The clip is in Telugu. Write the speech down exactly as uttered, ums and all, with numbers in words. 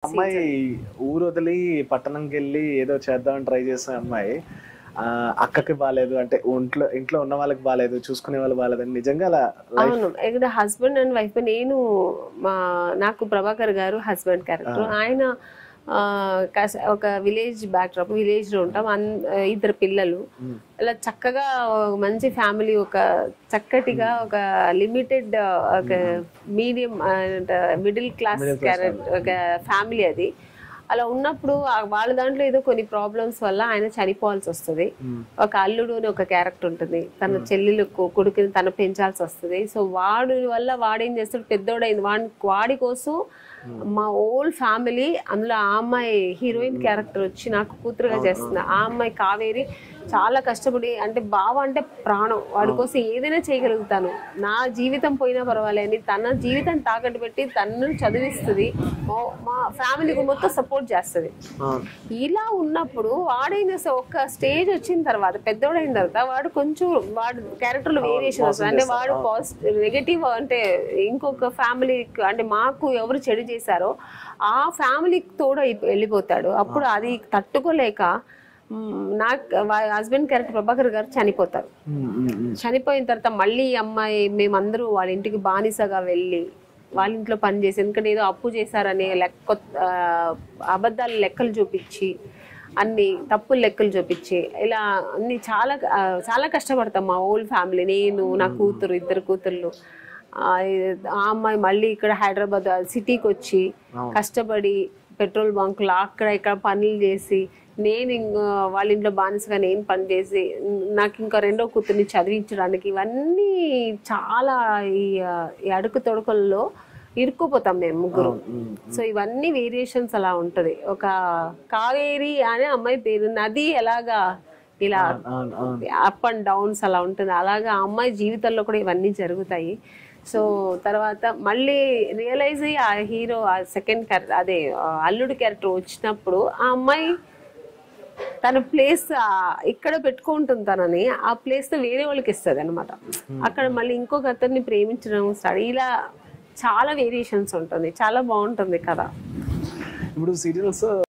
అమ్మాయి ఊరు వదిలి పట్టణంకి వెళ్ళి ఏదో చేద్దామని ట్రై చేసిన అమ్మాయి అక్కకి బాగాలేదు అంటే ఇంట్లో ఇంట్లో ఉన్న వాళ్ళకి బాగాలేదు, చూసుకునే వాళ్ళు బాగాలేదని నిజంగా అలా. అవును, ఇక్కడ హస్బెండ్ అండ్ వైఫ్. నేను మా నాకు ప్రభాకర్ గారు హస్బెండ్ క్యారెక్టర్. ఆయన ఒక విలేజ్ బ్యాక్డ్రాప్, విలేజ్ లో ఉంటాం, ఇద్దరు పిల్లలు, ఇలా చక్కగా మంచి ఫ్యామిలీ, ఒక చక్కటిగా ఒక లిమిటెడ్ ఒక మీడియం మిడిల్ క్లాస్ క్యారెక్టర్ ఒక ఫ్యామిలీ అది. అలా ఉన్నప్పుడు వాళ్ళ దాంట్లో ఏదో కొన్ని ప్రాబ్లమ్స్ వల్ల ఆయన చనిపోవాల్సి వస్తుంది. ఒక అల్లుడు అని ఒక క్యారెక్టర్ ఉంటుంది, తన చెల్లెలు కొడుకుని తను పెంచాల్సి వస్తుంది. సో వాడి వల్ల వాడేం చేస్తాడు, పెద్దోడైంది వాడి వాడి కోసం మా ఓల్డ్ ఫ్యామిలీ, అందులో ఆ అమ్మాయి హీరోయిన్ క్యారెక్టర్ వచ్చి నాకు కూతురుగా చేస్తుంది. ఆ అమ్మాయి కావేరి చాలా కష్టపడి, అంటే బావ అంటే ప్రాణం, వాడి కోసం ఏదైనా చేయగలుగుతాను, నా జీవితం పోయినా పర్వాలేని తన జీవితం తాకట్టు పెట్టి తనను చదివిస్తుంది, మా ఫ్యామిలీకి మొత్తం సపోర్ట్ చేస్తుంది. ఇలా ఉన్నప్పుడు వాడైన ఒక స్టేజ్ వచ్చిన తర్వాత, పెద్దోడైన తర్వాత వాడు కొంచెం వాడు క్యారెక్టర్లో వేరియేషన్ వస్తుంది. అంటే వాడు పాజిటివ్ నెగటివ్, అంటే ఇంకొక ఫ్యామిలీ అంటే మాకు ఎవరు చెడు చేశారో ఆ ఫ్యామిలీకి తోడు వెళ్ళిపోతాడు. అప్పుడు అది తట్టుకోలేక నాకు హస్బెండ్ క్యారెక్టర్ ప్రభాకర్ గారు చనిపోతారు. చనిపోయిన తర్వాత మళ్ళీ అమ్మాయి మేమందరూ వాళ్ళ ఇంటికి బానిసగా వెళ్ళి వాళ్ళ ఇంట్లో పనిచేసి, ఎందుకంటే ఏదో అప్పు చేశారనే లెక్క అబద్ధాలు లెక్కలు చూపించి, అన్ని తప్పులు లెక్కలు చూపించి, ఇలా అన్ని చాలా చాలా కష్టపడతాం మా ఓల్డ్ ఫ్యామిలీ. నేను, నా కూతురు, ఇద్దరు కూతుర్లు. ఆ అమ్మాయి మళ్ళీ ఇక్కడ హైదరాబాద్ సిటీకి వచ్చి కష్టపడి పెట్రోల్ బంకులు అక్కడ ఇక్కడ పనులు చేసి, నేను వాళ్ళ ఇంట్లో బానిసగా నేను పనిచేసి, నాకు ఇంకా రెండో కూతుర్ని చదివించడానికి, ఇవన్నీ చాలా ఈ అడుగు తొడకల్లో ఇరుక్కుపోతాం మేము ముగ్గురు. సో ఇవన్నీ వేరియేషన్స్ అలా ఉంటది. ఒక కావేరి అనే అమ్మాయి పేరు, నది ఎలాగా ఇలా అప్ అండ్ డౌన్స్ అలా ఉంటుంది, అలాగా ఆ అమ్మాయి జీవితంలో కూడా ఇవన్నీ జరుగుతాయి. సో తర్వాత మళ్ళీ రియలైజ్ అయ్యి ఆ హీరో ఆ సెకండ్ క్యారెక్టర్ అదే అల్లుడు క్యారెక్టర్ వచ్చినప్పుడు ఆ అమ్మాయి తన ప్లేస్ ఇక్కడ పెట్టుకుంటుంది, తనని ఆ ప్లేస్ వేరే వాళ్ళకి ఇస్తుంది అనమాట. అక్కడ మళ్ళీ ఇంకొక అతన్ని ప్రేమించడం స్టార్ట్, ఇలా చాలా వేరియేషన్స్ ఉంటుంది. చాలా బాగుంటుంది కదా. ఇప్పుడు సీరియల్స్